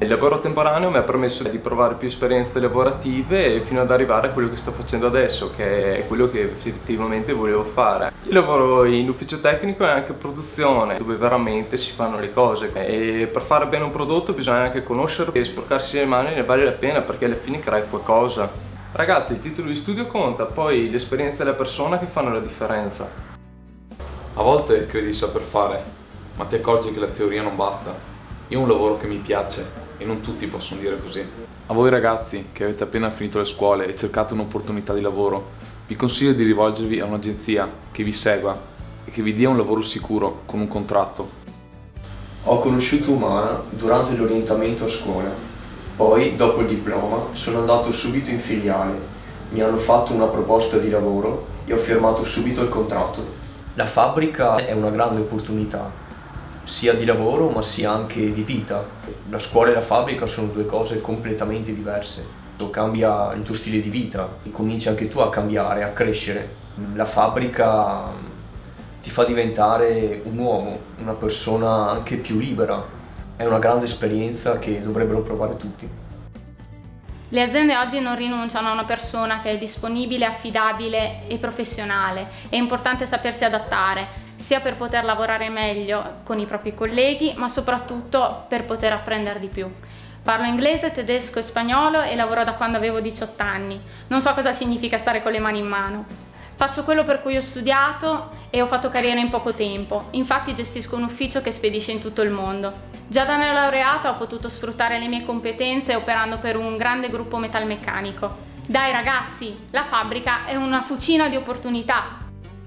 Il lavoro temporaneo mi ha permesso di provare più esperienze lavorative fino ad arrivare a quello che sto facendo adesso, che è quello che effettivamente volevo fare. Io lavoro in ufficio tecnico e anche produzione, dove veramente si fanno le cose, e per fare bene un prodotto bisogna anche conoscerlo e sporcarsi le mani ne vale la pena, perché alla fine crei qualcosa. Ragazzi, il titolo di studio conta, poi l'esperienza della persona che fanno la differenza. A volte credi di saper fare, ma ti accorgi che la teoria non basta. Io ho un lavoro che mi piace e non tutti possono dire così. A voi ragazzi che avete appena finito le scuole e cercate un'opportunità di lavoro, vi consiglio di rivolgervi a un'agenzia che vi segua e che vi dia un lavoro sicuro con un contratto. Ho conosciuto Umana durante l'orientamento a scuola, poi dopo il diploma sono andato subito in filiale, mi hanno fatto una proposta di lavoro e ho firmato subito il contratto. La fabbrica è una grande opportunità, sia di lavoro ma sia anche di vita. La scuola e la fabbrica sono due cose completamente diverse. Cambia il tuo stile di vita, cominci anche tu a cambiare, a crescere. La fabbrica ti fa diventare un uomo, una persona anche più libera. È una grande esperienza che dovrebbero provare tutti. Le aziende oggi non rinunciano a una persona che è disponibile, affidabile e professionale. È importante sapersi adattare, sia per poter lavorare meglio con i propri colleghi, ma soprattutto per poter apprendere di più. Parlo inglese, tedesco e spagnolo e lavoro da quando avevo 18 anni. Non so cosa significa stare con le mani in mano. Faccio quello per cui ho studiato e ho fatto carriera in poco tempo. Infatti gestisco un ufficio che spedisce in tutto il mondo. Già da neolaureata ho potuto sfruttare le mie competenze operando per un grande gruppo metalmeccanico. Dai ragazzi, la fabbrica è una fucina di opportunità.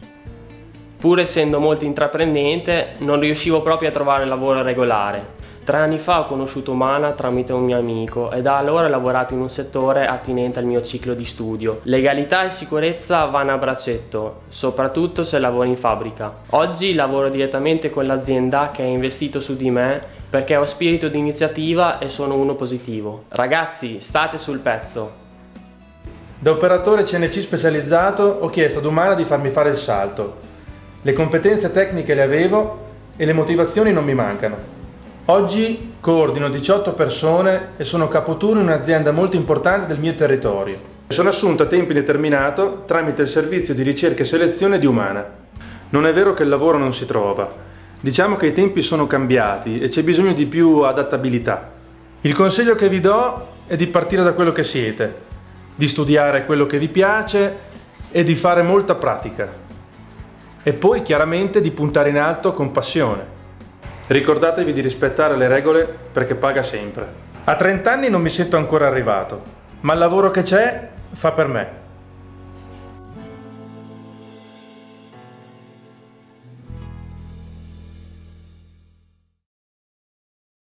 Pur essendo molto intraprendente, non riuscivo proprio a trovare lavoro regolare. 3 anni fa ho conosciuto Umana tramite un mio amico e da allora ho lavorato in un settore attinente al mio ciclo di studio. Legalità e sicurezza vanno a braccetto, soprattutto se lavori in fabbrica. Oggi lavoro direttamente con l'azienda che ha investito su di me perché ho spirito di iniziativa e sono uno positivo. Ragazzi, state sul pezzo! Da operatore CNC specializzato ho chiesto ad Umana di farmi fare il salto. Le competenze tecniche le avevo e le motivazioni non mi mancano. Oggi coordino 18 persone e sono capoturno in un'azienda molto importante del mio territorio. Sono assunto a tempo indeterminato tramite il servizio di ricerca e selezione di Umana. Non è vero che il lavoro non si trova. Diciamo che i tempi sono cambiati e c'è bisogno di più adattabilità. Il consiglio che vi do è di partire da quello che siete, di studiare quello che vi piace e di fare molta pratica. E poi chiaramente di puntare in alto con passione. Ricordatevi di rispettare le regole perché paga sempre. A 30 anni non mi sento ancora arrivato, ma il lavoro che c'è fa per me.